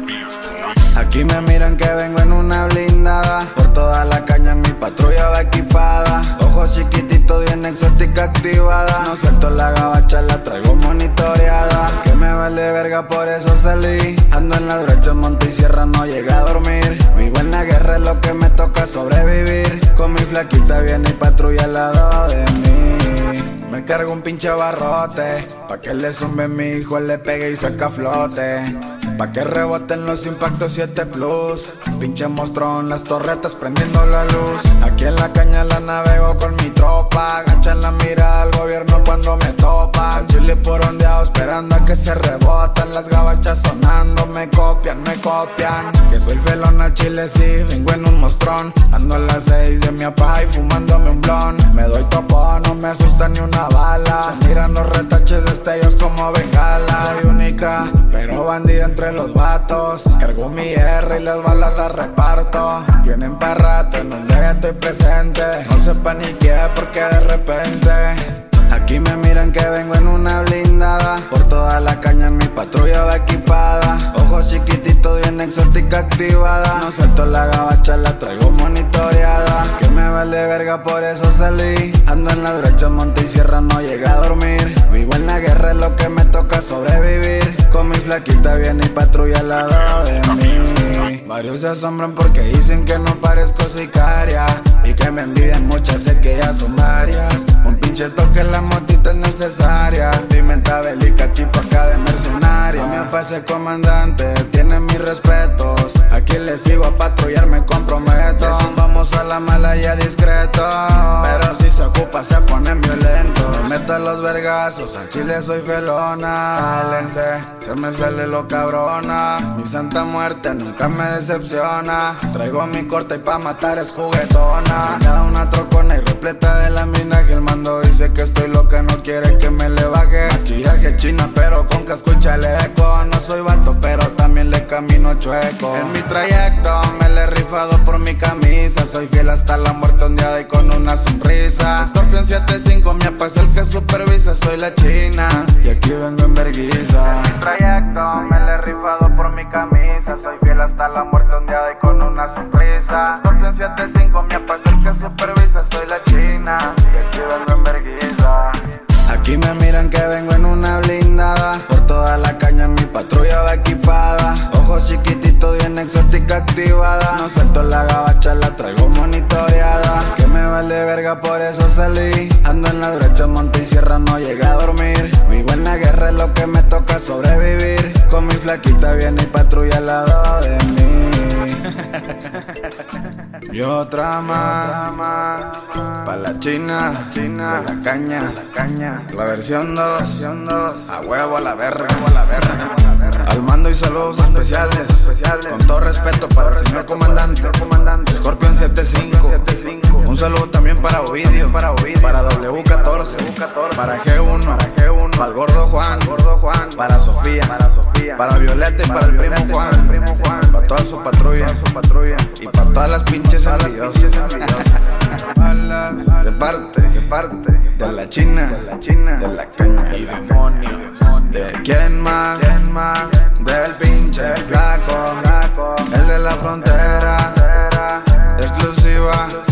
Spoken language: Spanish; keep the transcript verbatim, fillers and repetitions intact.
Aquí me miran que vengo en una blindada, por toda la caña mi patrulla va equipada. Ojos chiquititos bien exótica activada, no suelto la gabacha, la traigo monitoreada. Es que me vale verga, por eso salí. Ando en las brechas, monte y sierra, no llega a dormir. Vivo en la guerra, es lo que me toca sobrevivir. Con mi flaquita viene y patrulla al lado de mí. Me cargo un pinche barrote, pa' que le zumbe mi hijo, le pegue y saca flote. Pa' que reboten los impactos siete plus. Pinche monstruo en las torretas prendiendo la luz. Aquí en la caña la navego con mi tropa. Agachan la mirada al gobierno cuando me topa. Al chile por ondeado esperando a que se rebotan. Las gabachas sonando, me copian, me copian. Que soy felón al chile, sí, vengo en un mostrón. Ando a las seis de mi apá y fumándome un blon. Me doy topo, no me asusta ni una bala. Se miran los retaches de estellos como bengala. Soy única, pero bandida entre los vatos. Cargo mi R y las balas las reparto. Tienen pa' rato en donde ya estoy presente. No se paniqué porque de repente aquí me miran que vengo en una blindada, por toda la caña mi patrulla va equipada. Ojos chiquititos bien exótica activada, no suelto la gabacha, la traigo monitoreada. Es que me vale verga, por eso salí. Ando en las brechas, monte y sierra, no llega a dormir. Vivo en la guerra, es lo que me toca sobrevivir. Con mi flaquita viene y patrulla al lado de mí. Varios se asombran porque dicen que no parezco sicaria, y que me envidian muchas, sé que ya son varias. Un pinche toque en la motita es necesaria. Vestimenta bélica tipo acá de mercenaria. Mi papá es el comandante, tiene mis respetos. Aquí le sigo a patrullar, me comprometo. Le vamos a la mala y a discreto, pero si se ocupa se ponen violentos. Me meto a los vergazos, al chile soy felona. Cálense, se me sale lo cabrona. Mi santa muerte nunca me decepciona. Traigo mi corta y pa' matar es juguetona. Me da una trocona y repleta de laminaje. El mando dice que estoy loca, no quiere que me le baje. Maquillaje china pero con casco y chaleco. No soy vato pero también le camino chueco. En mi trayecto me le he rifado por mi camisa. Soy fiel hasta la muerte ondeada y con una sonrisa. Scorpion setenta y cinco, mi apa es el que supervisa. Soy la china y aquí vengo en verguiza. En mi trayecto me le he rifado por mi camisa. Soy fiel hasta la muerte ondeada y con una sonrisa. Scorpion setenta y cinco, mi apa es el que supervisa. Soy la china y aquí vengo en verguiza. Aquí me miran que vengo en una blindada, por toda la caña mi patrulla va equipada. Ojos chiquititos bien exótica activada, no suelto la gabacha, la traigo monitoreada. Es que me vale verga, por eso salí. Ando en las brechas, monte y sierra, no llega a dormir. Vivo en la guerra, es lo que me toca sobrevivir. Con mi flaquita viene y patrulla al lado de mí. Y otra más, pa' la china, de la caña, la versión dos, a huevo a la verga. Al mando y saludos especiales, con todo respeto para el señor comandante Scorpion setenta y cinco. Un saludo también para Ovidio, para W catorce, para G uno, para el gordo Juan, para Sofía, para Violeta y para el primo Juan, para toda su patrulla y para todas las pinches envidiosas. De parte, de la china, de la caña y demonios. ¿De quién más? Del pinche flaco, el de la frontera, exclusiva.